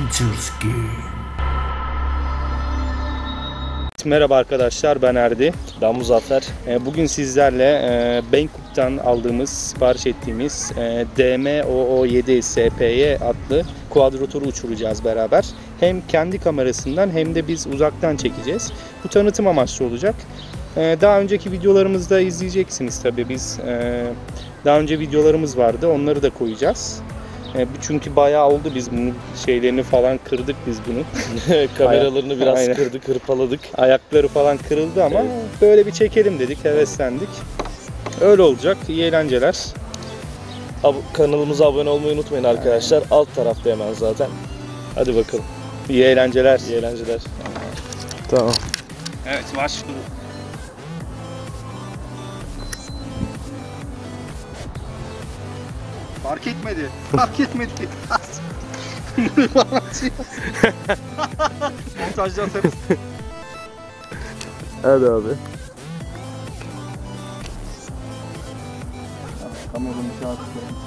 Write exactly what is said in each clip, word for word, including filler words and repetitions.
Adventures Game. Merhaba arkadaşlar, ben Erdi. Ben Muzaffer. Bugün sizlerle Bangkok'tan aldığımız, sipariş ettiğimiz D M O O yedi S P Y adlı quadrotoru uçuracağız beraber. Hem kendi kamerasından hem de biz uzaktan çekeceğiz. Bu tanıtım amaçlı olacak. Daha önceki videolarımızda izleyeceksiniz tabii biz. Daha önce videolarımız vardı, onları da koyacağız. Çünkü bayağı oldu, biz bunun şeylerini falan kırdık biz bunu. Kameralarını biraz Aynen. kırdık, hırpaladık. Ayakları falan kırıldı ama evet, böyle bir çekelim dedik, heveslendik. Öyle olacak, iyi eğlenceler. Ab kanalımıza abone olmayı unutmayın arkadaşlar. Aynen. Alt tarafta hemen zaten. Hadi bakalım. İyi eğlenceler. İyi eğlenceler. Tamam. Evet, başlıyor. Fark etmedi. Fark etmedi. Montajda atarız. Hadi abi. Kameramı şartı.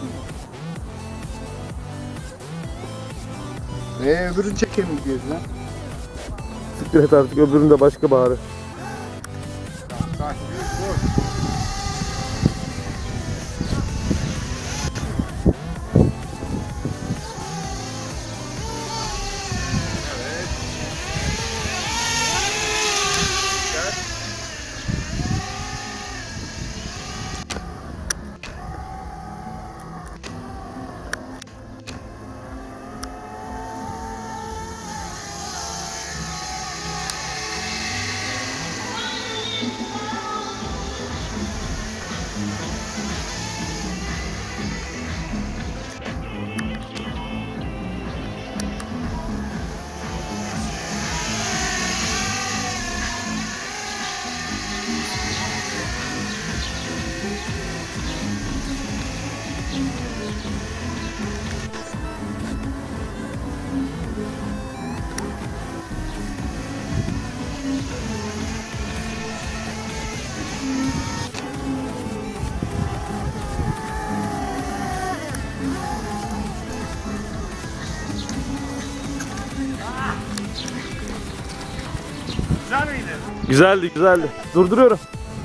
Eee öbürünü çekelim diyoruz lan. Siktir et artık, öbüründe başka bağırı. Sakin dur. Güzel miydi? Güzeldi, güzeldi. Durduruyorum.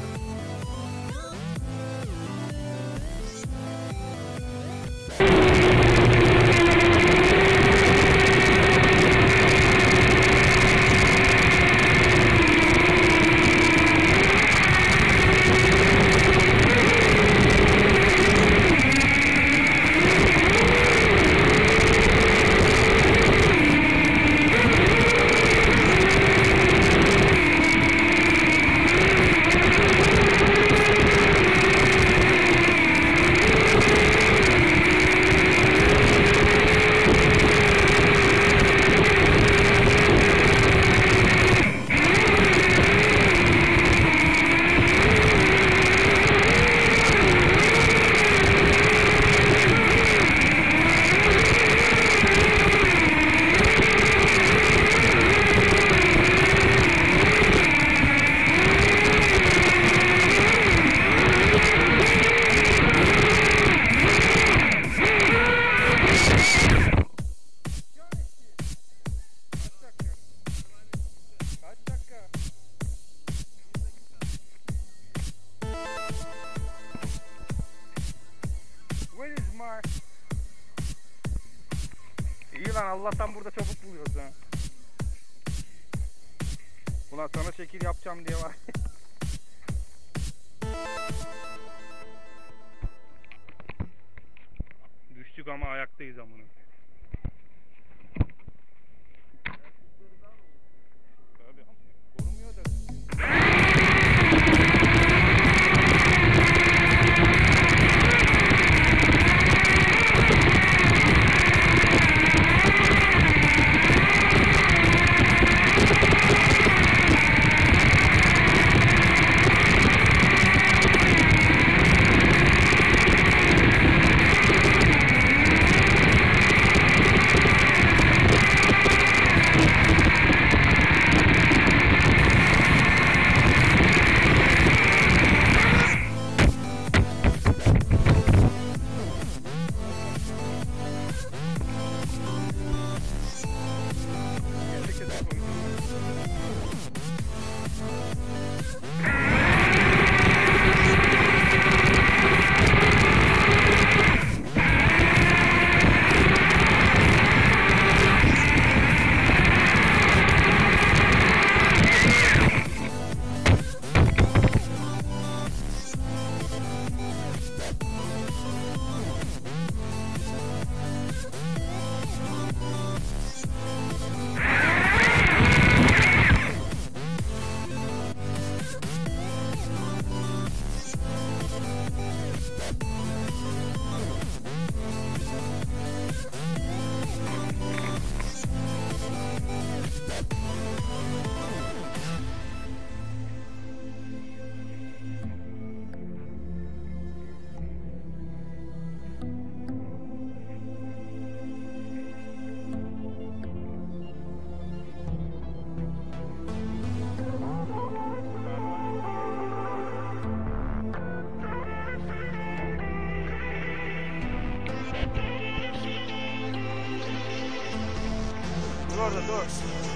İyi lan, Allah'tan burada çabuk buluyoruz ha. Ulan sana şekil yapacağım diye var. Düştük ama ayaktayız amına. Tabii, korumuyor da. orada dur.